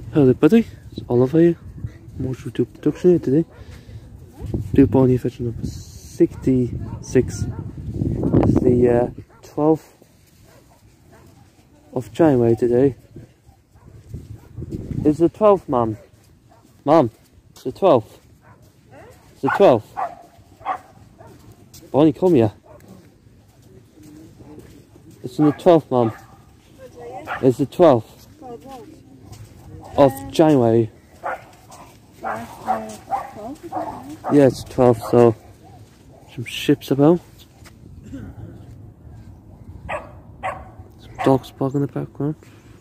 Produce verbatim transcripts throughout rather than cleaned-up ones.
Hello buddy, it's Oliver here. Motor two production here today. Do Barney Adventures number sixty-six. It's the uh, twelfth of January today. It's the twelfth, Mum. Mum, it's the twelfth. It's the twelfth. Barney, come here. It's on the twelfth, Mum. It's the twelfth of January. Yeah, it's twelve, so some ships about. Some dogs barking in the background.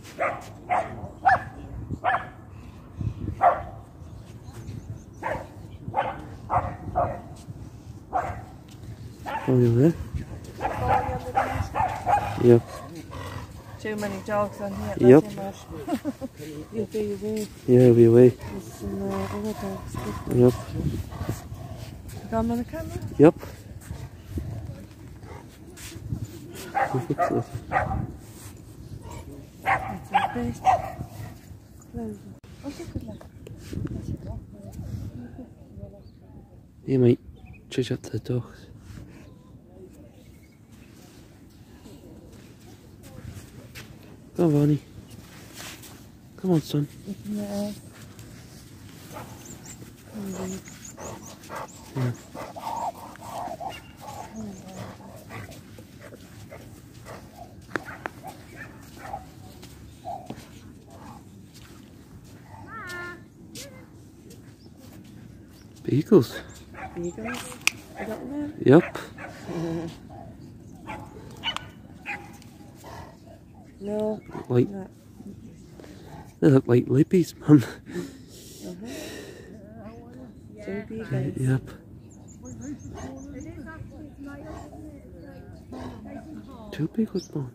Oh, you're there? Yep. Too many dogs on here. Yep. You'll be away. Yeah, you'll be away. There's some uh, other dogs. Yep. You got them on the camera? Yep. We'll fix it. That's our best. Oh, good luck. You might chase up the dogs. Come on, Barney. Come on, son. Yeah. Yeah. Beagles. Beagles? You got them there? Yep. No. Like, No. they look like lippies, Mum. Uh-huh. Two beagles. Yep. Two beagles, Mum.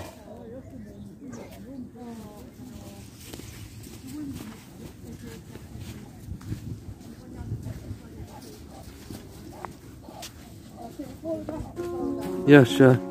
Yeah, sure.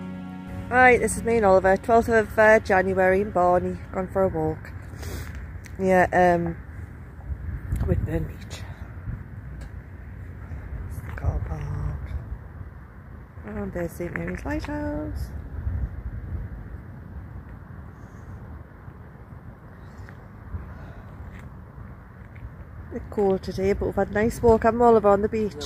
Right, this is me and Oliver, twelfth of uh, January in Barney, gone for a walk. Yeah, um, Whitley Bay Beach. It's the car park. And there's Saint Mary's Lighthouse. A bit cold today, but we've had a nice walk. I'm all around the beach.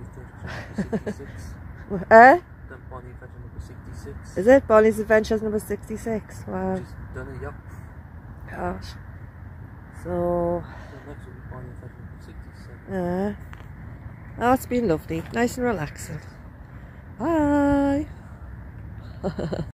Eh? Barney Adventures number sixty-six. Is it? Barney's Adventures number sixty-six. Wow. She's done it, yep. Gosh. So. The next will be Barney Adventures number sixty-seven. Yeah. Oh, it's been lovely. Nice and relaxing. Bye.